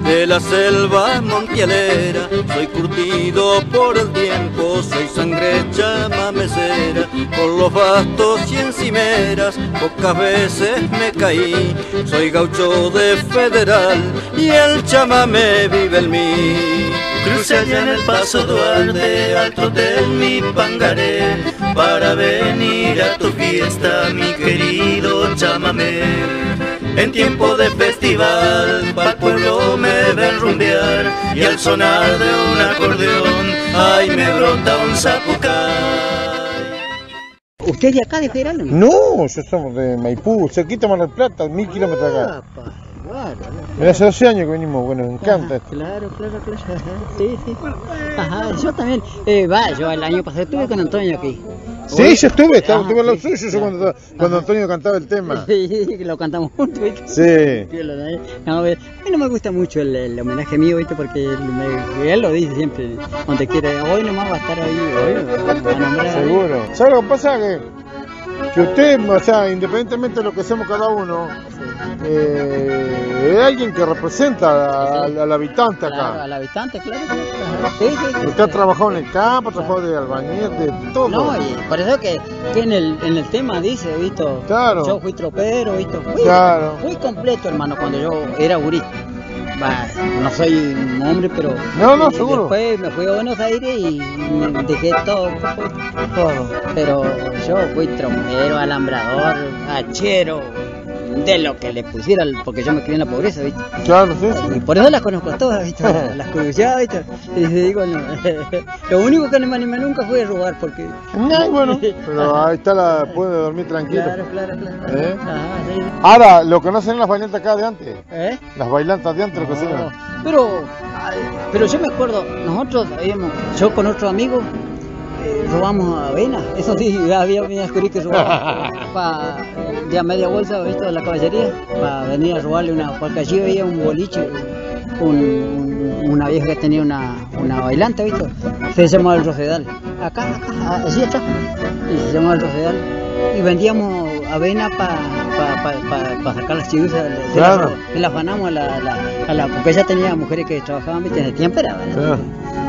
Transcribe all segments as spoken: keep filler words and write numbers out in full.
de la selva montielera. Soy curtido por el tiempo, soy sangre chamamecera. Por los bastos y encimeras pocas veces me caí. Soy gaucho de Federal y el chamamé vive en mí. Crucé allá en el Paso Duarte, al trote en mi pangaré, para venir a tu fiesta, mi querido chamamé. En tiempo de festival, pa'l pueblo me ven rumbear, y al sonar de un acordeón, ay, me brota un zapucay. ¿Usted es de acá, de Federal? No, no yo somos de Maipú, cerquita de Mar del Plata, mil kilómetros acá. Claro, Mira, hace doce años que venimos, bueno, me encanta. Ajá, claro, claro, claro. Ajá, sí, sí. Ajá, yo también. Eh, va, yo el año pasado estuve con Antonio aquí. Sí, Hoy, yo estuve, estaba, ajá, estuve al lado sí, suyo, yo claro. cuando, cuando Antonio cantaba el tema. Sí, que lo cantamos juntos, ¿viste? Sí. No, a, ver, a mí no me gusta mucho el, el homenaje mío, ¿viste? Porque él, me, él lo dice siempre, donde quiera. Hoy nomás va a estar ahí, hoy va a nombrar. Seguro. ¿Sabes lo que pasa? Que, que usted, o sea, independientemente de lo que hacemos cada uno, eh, es alguien que representa a- al, al habitante acá. Claro, al habitante, claro. claro. Ajá. Sí, sí, sí. Usted ha trabajado en el campo, ha trabajado de albañil, de todo. No, y por eso que, que en, el, en el tema dice, ¿viste? Claro. Yo fui tropero, ¿viste? Fui, Claro. fui completo, hermano, cuando yo era gurí. Va, no soy un hombre, pero... No, no, y seguro. Después me fui a Buenos Aires y me dejé todo un poco. Claro. Pero yo fui trompero, alambrador, hachero, de lo que le pusiera, porque yo me crié en la pobreza, ¿viste? Claro, sí. Y por eso las conozco todas, ¿viste? Las cruzadas, ¿viste? Y digo, no, lo único que no me animé nunca fue a robar, porque... No, bueno, pero ahí está, la puede dormir tranquilo. Claro, claro, claro. ¿Eh? Ajá, sí. Ahora, lo que no hacen las bailantas acá de antes. ¿Eh? Las bailantas de antes lo que No, hacían. pero, ay, pero yo me acuerdo, nosotros, habíamos, yo con otro amigo, eh, robamos avena. Eso sí, había una escurí que robaba pa, de a media bolsa, ¿viste? De la caballería, para venir a robarle una, porque allí había un boliche, un, un- una vieja que tenía una, una bailante, ¿viste? Se llamaba el Rosedal. Acá, acá, allí atrás. Y se llamaba el Rosedal. Y vendíamos avena para pa, pa, pa, pa sacar las chivuzas. Se Claro. las, se las ganamos a la, a la, a la, porque ella tenía mujeres que trabajaban, ¿viste? En el tiempo era, ¿verdad? Claro.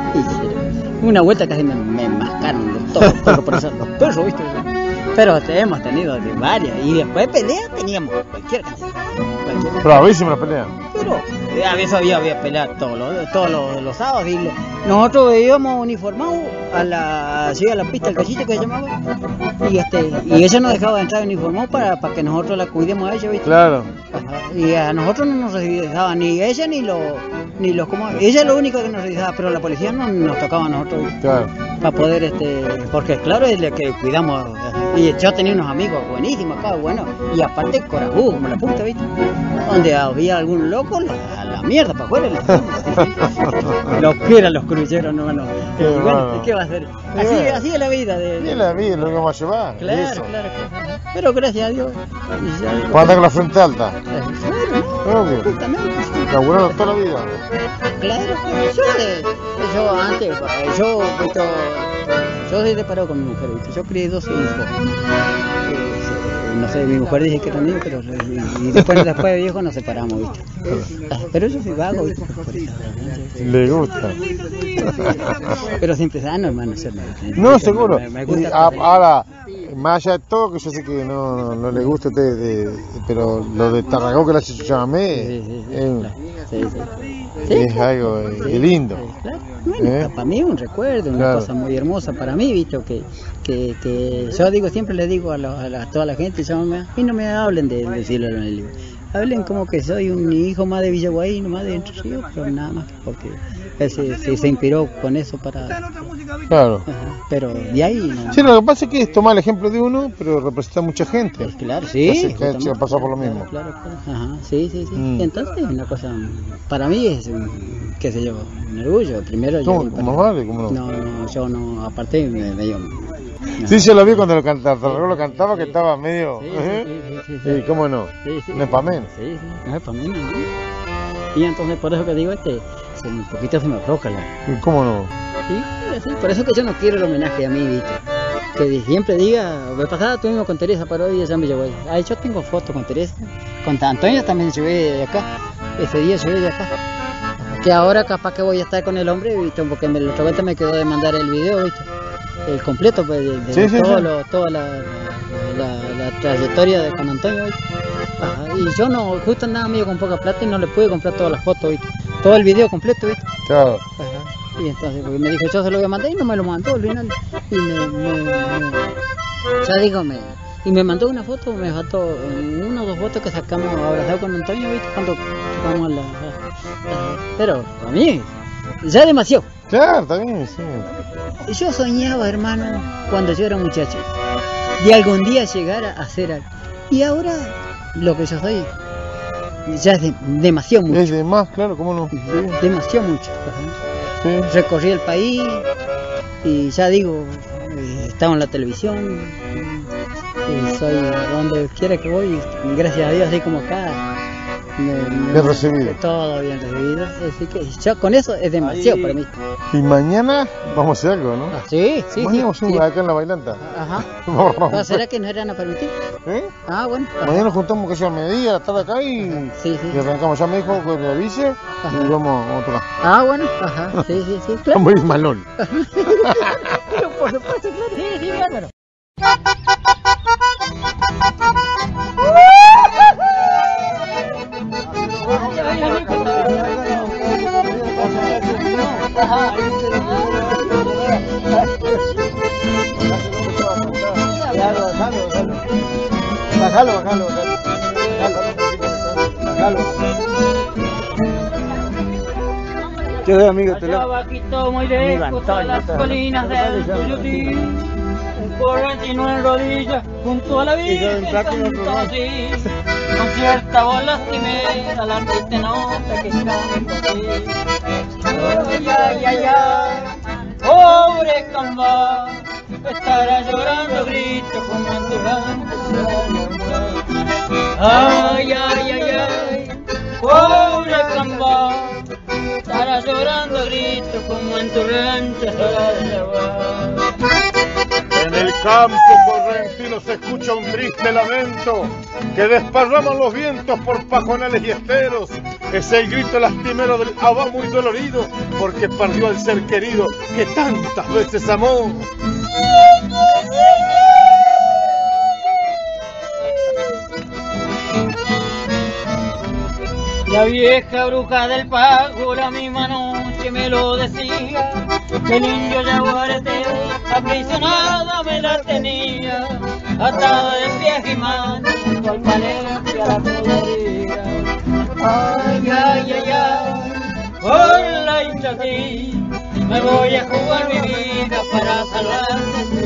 Y una vuelta casi me, me mascaron los toros, toros por eso, los perros, ¿viste? Pero hemos tenido de varias. Y después peleas teníamos cualquier cantidad. Cualquier. Bravísima la pelea. Pero eh, a veces había, había peleas todos los, todos los, los sábados. Y lo- nosotros íbamos uniformados a la, así a la pista, al cachito que se llamaba. Y, este, y ella nos dejaba entrar uniformados para, para que nosotros la cuidemos a ella, ¿viste? Claro. Ajá. Y a nosotros no nos revisaba ni ella ni los, ni los, ¿cómo? Ella es lo único que nos revisaba, pero la policía no nos tocaba a nosotros, ¿viste? Claro. Para poder, este, porque claro es lo que cuidamos. Y yo tenía unos amigos buenísimos acá, bueno, y aparte corajudos como la puta, ¿viste? Donde había algún loco, la, a la mierda para afuera. La... Los que eran los cruceros, no, no. Qué Y bueno, bárbaro. ¿qué va a hacer? Así, bueno. así es la vida. De, Y la vida es lo que vamos a llevar. Claro, eso. claro, claro. Pero gracias a Dios. y ya- Cuando anda con la frente alta. Eh, Bueno, Obvio. justamente. Laburando toda la vida. Claro, yo, de, yo antes, eh, yo, ¿viste? Yo soy separado con mi mujer, ¿viste? Yo crié dos hijos. Eh, no sé, mi mujer dice que eran hijos, pero y, y después, después de viejo nos separamos, ¿viste? Ah, Pero yo soy vago, ¿viste? Por eso, Le gusta. pero siempre sano, hermano. ser- No, seguro. Me, me Y, gusta. a- ahora, más allá de todo, que yo sé que no, no le gusta a usted, de- pero lo de Tarragó que la hace Chamamé Sí, sí, sí, es, claro. Sí, sí. Sí, es algo eh, sí, lindo. sí, claro. Bueno, ¿Eh? para mí es un recuerdo, una Claro. cosa muy hermosa para mí, ¿viste? Que, que, que yo digo, siempre le digo a, lo- a, la- a toda la gente, yo me- a mí no me hablen de decirlo en el libro. Hablen como que soy un hijo más de Villaguay, nomás de Entre Ríos, pero nada más, porque él se, se, se inspiró con eso para... Claro. Ajá, pero de ahí no. Sí, lo que pasa es que es tomar el ejemplo de uno, pero representa a mucha gente. Pues claro, sí. Entonces, que justamente, ha pasado por lo mismo. Claro, claro, claro. Ajá, sí, sí, sí. Mm. Entonces es una cosa, para mí es, un, qué sé yo, un orgullo. Primero yo... ¿Cómo? ¿Cómo vale? ¿Cómo no? No, no, yo no, aparte me medio... Sí, yo lo vi cuando lo cantaba, Tarragó lo cantaba, que estaba medio... Sí, ¿eh? sí, sí, sí, sí. Sí, ¿cómo no? Sí, sí. No es pa' menos. Sí, sí, no es para menos, ¿no? Y entonces por eso que digo, este, se, un poquito se me afloja la... ¿Y ¿Cómo no? Sí, sí, por eso que yo no quiero el homenaje a mí, ¿viste? Que siempre diga, de pasada tuvimos con Teresa Parodi allá en Villaguay. Ah, yo tengo fotos con Teresa, con Antonio también llevé de acá, ese día llevé de acá. que ahora capaz que voy a estar con el hombre, ¿viste? Porque me, la otra vez me quedó de mandar el video, ¿viste? El completo, pues, de, de Sí, sí, todo sí. lo- toda la, la, la trayectoria de Juan Antonio, ¿viste? Ajá, y yo no, justo andaba medio con poca plata y no le pude comprar todas las fotos, ¿viste? Todo el video completo, ¿viste? Claro. Ajá. Y entonces, porque me dijo, yo se lo voy a mandar y no me lo mandó al final. Y me, me, me- ya digo, me, y me mandó una foto, me faltó eh, una o dos fotos que sacamos abrazados con Antonio, ¿viste? Cuando tocamos la, la- la- pero a mí, ya demasiado. Claro, está bien, sí. Yo soñaba, hermano, cuando yo era muchacho, de algún día llegar a hacer algo. Y ahora, lo que yo soy, ya es de- demasiado mucho. Es de más, claro, ¿cómo no? Sí, Demasiado mucho. Ajá. sí. Recorrí el país y ya digo, eh, estaba en la televisión, y soy donde quiera que voy, gracias a Dios, así como acá. me- me- Bien recibido. Todo bien recibido, así que ya con eso es demasiado para mí. Y mañana vamos a hacer algo, ¿no? Ah, sí, sí, mañana sí. vamos a sí. ir acá en la bailanta. Ajá. Vamos a Ah, romper. ¿será que nos eran a permitir? ¿Eh? Ah, bueno. Ajá. Mañana nos juntamos que sea a mediodía, estar acá y, Sí, sí. y arrancamos. Ya me dijo que le avise Ajá. y vamos, vamos a tocar. Ah, bueno, ajá. Sí, sí, sí, claro. Vamos a ir malón. Pero por supuesto, claro. Sí, sí, bárbaro. Bájalo, bájalo, bájalo. Bájalo. Yo soy amigo, te Allá lo... bajito muy lejos a las colinas del Tuyutí, un correntino en rodillas junto a la Virgen Santa así, con cierta voz lastimera la triste nota que canta así. Ay, ay, ay, ay, pobre Camba, estará llorando grito como en tu rancho. Ay, ay, ay, ay, pobre Camba, estará llorando grito como en tu rancho es hora de llevar. En el campo correntino se escucha un triste lamento que desparraman los vientos por pajonales y esteros. Es el grito lastimero del abá muy dolorido porque perdió al ser querido que tantas veces amó. La vieja bruja del pago la misma noche me lo decía, que el indio yaguarete aprisionada me la tenía, atada de pies y manos junto al palenque a la tubería. Ay, ay, ay, ay, por la Itatí, me voy a jugar mi vida para salvar de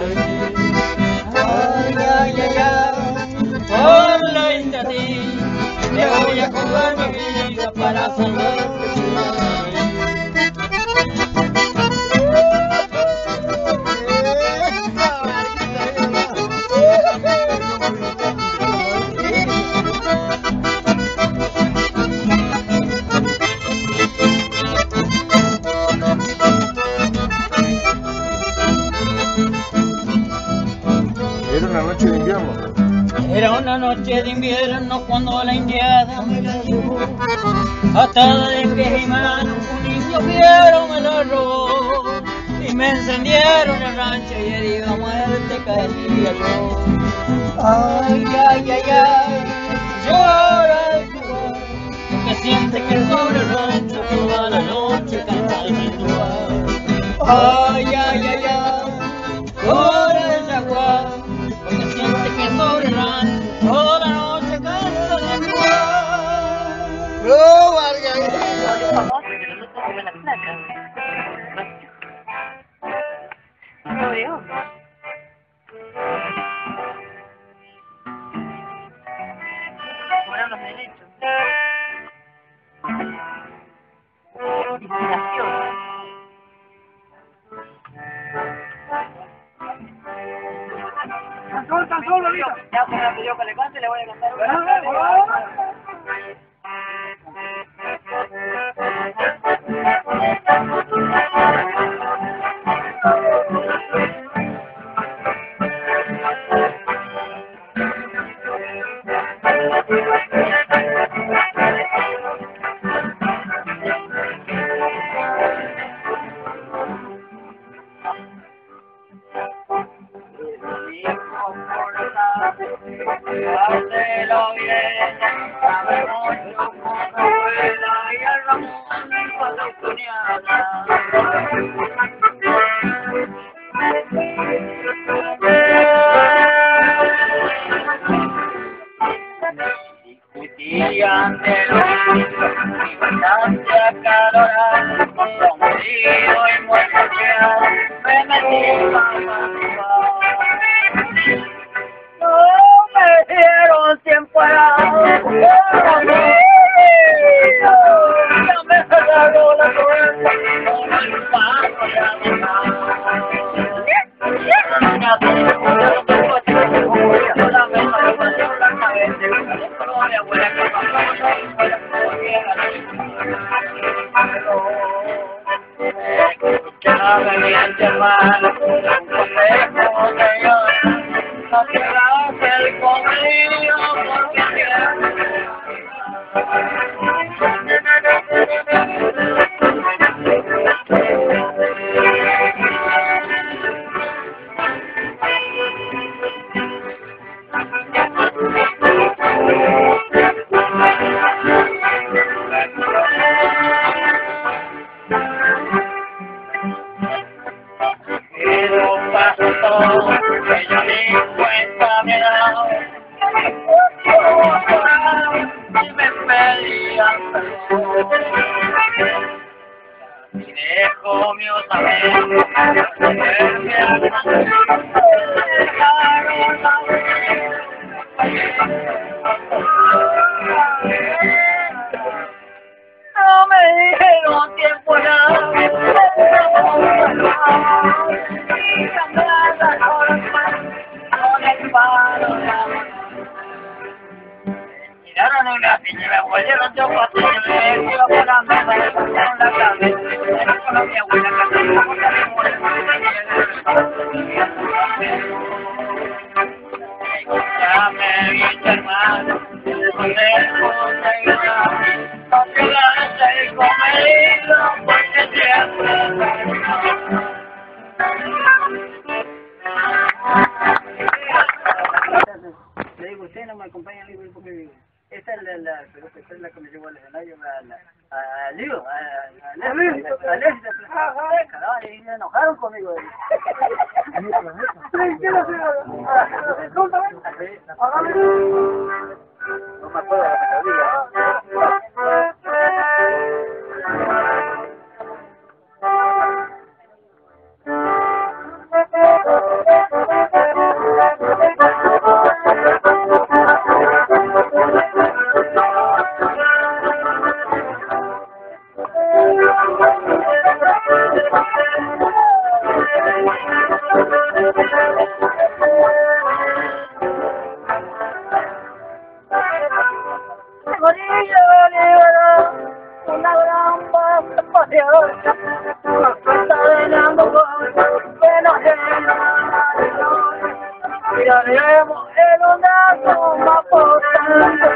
Ay, ay, ay, ay, por la Itatí, me voy a jugar mi vida para salvar de Era una noche de invierno. Era una noche de invierno cuando la indiada me la llevó, atada de pies y manos, un indio fiero me la robó, y me encendieron el rancho y herido a muerte caía yo. Ay, ay, ay, ay, llora el lugar, que siente que sobre el rancho toda la noche canta el lugar. Ay, ay, ay, ay, llora el jaguar, porque siente que sobre el rancho toda la noche canta el lugar. ¡No, Margarita! No veo. Cobrar los derechos. Discriminación. Tan solo, tan solo, mira. Ya, póngase yo que le cante, le voy a cantar una. Hacelo bien, sabemos cómo vuela y el Ramón para su cuñada. Discutían de los hijos y bastante acalorados, sometido y muerto ya, me metí para no me dieron tiempo a la ya me cerró la puerta con el paso de la hermano, un consejo de Dios, no te hagas el conmigo porque que yo ni cuenta me he dado, y me pedían perdón. Y dejo mi otra vez, verme a no me dijeron tiempo nada. Tiraron una piña y me volvieron yo cuatro y me iba por la mesa y me pusieron la cabeza. Era con mi abuela que se me ponía mi mujer. Escúchame bien, hermano, no te conseguirás, no te ganas el comerlo porque siempre le digo, usted no me acompaña al libro porque esta es la, la, pero esta es la que me llevó al escenario, a la, a Lío, a Alexis, a Alexis, y se enojaron conmigo. ¿Qué lo sé? No me acuerdo de la melodía. Una gran pasión, está venando con pena miraremos en una toma potente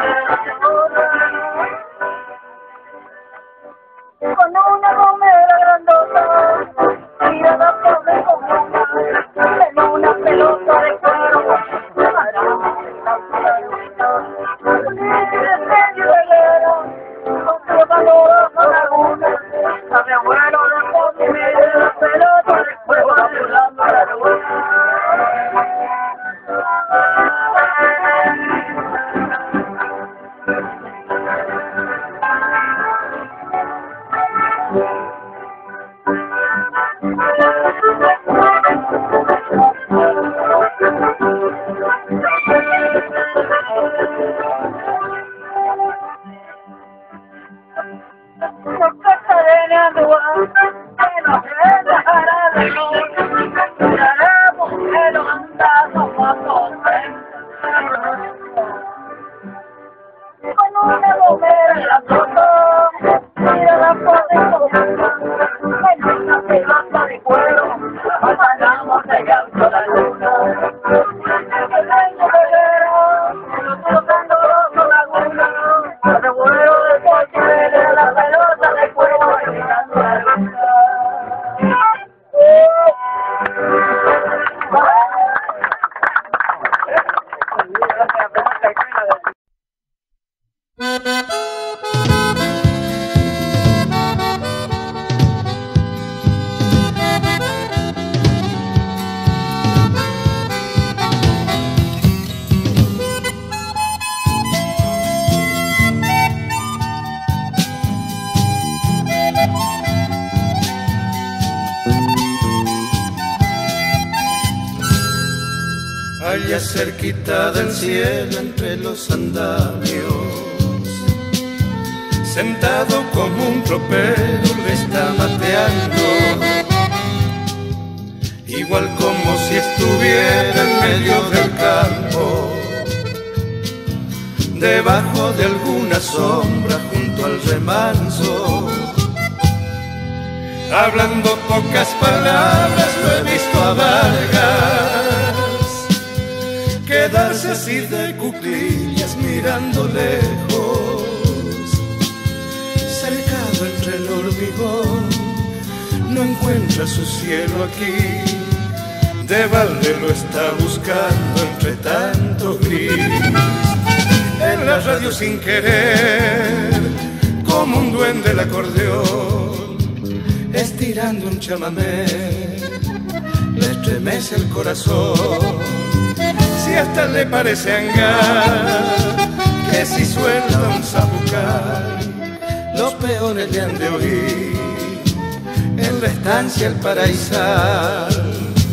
con una gomera grandota, tirada por de como en una pelota de cuero, a mi abuelo le pongo mi pelota de fuego volando la luz. cerquita del cielo entre los andamios, sentado como un tropero le está mateando, igual como si estuviera en medio del campo, debajo de alguna sombra junto al remanso. Hablando pocas palabras lo he visto a Vargas quedarse así de cuclillas mirando lejos, cercado entre el hormigón, no encuentra su cielo aquí, de balde lo está buscando entre tanto gris. En la radio sin querer, como un duende el acordeón, estirando un chamamé, le estremece el corazón. Si hasta le parece hangar, que si suelta un zapucay, los peones le han de oír en la estancia el paraísal.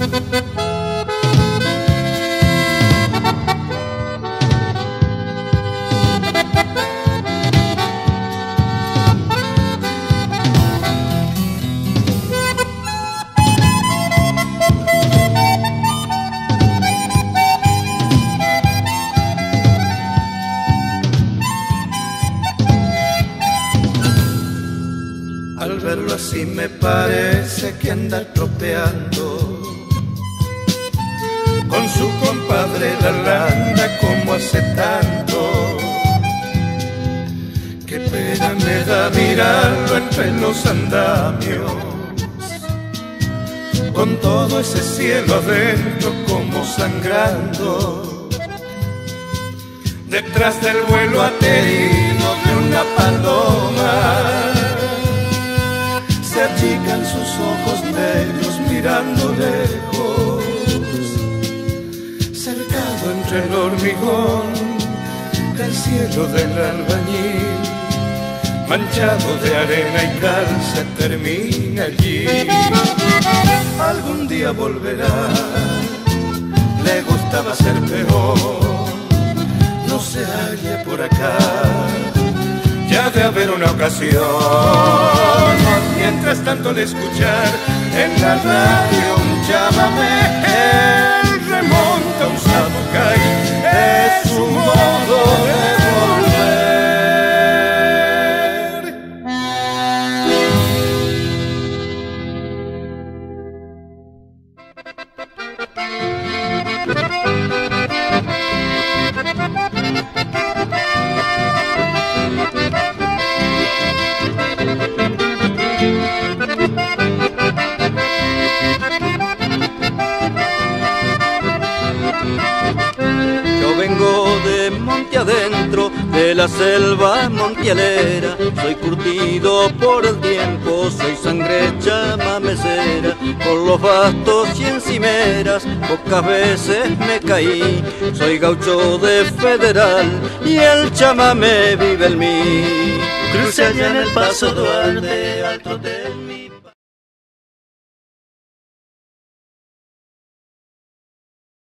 Al verlo así me parece que anda tropeando con su compadre la landa como hace tanto. Qué pena me da mirarlo entre los andamios, con todo ese cielo adentro como sangrando, detrás del vuelo aterido de una paloma. Se achican sus ojos negros mirando lejos, cercado entre el hormigón, el cielo del albañil, manchado de arena y cal, se termina allí. Algún día volverá, le gustaba ser peor, no se halla por acá, ya de haber una ocasión. Mientras tanto de escuchar en la radio un chamamé, él remonta un zapucay, es su modo de volver. Yo vengo de monte adentro, de la selva montielera, soy curtido por el tiempo, soy sangre chamamecera, con los bastos y encimeras pocas veces me caí, soy gaucho de Federal y el chamamé vive en mí. Crucé allá en el Paso Duarte, al trote